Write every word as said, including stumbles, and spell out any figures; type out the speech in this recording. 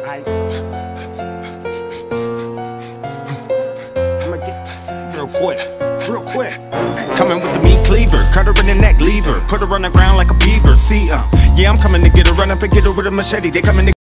Alright. I'ma get real quick, real quick. Coming with the meat cleaver, cut her in the neck, leave her, put her on the ground like a beaver. See, uh, yeah, I'm coming to get her, run up and get her with a machete. They coming to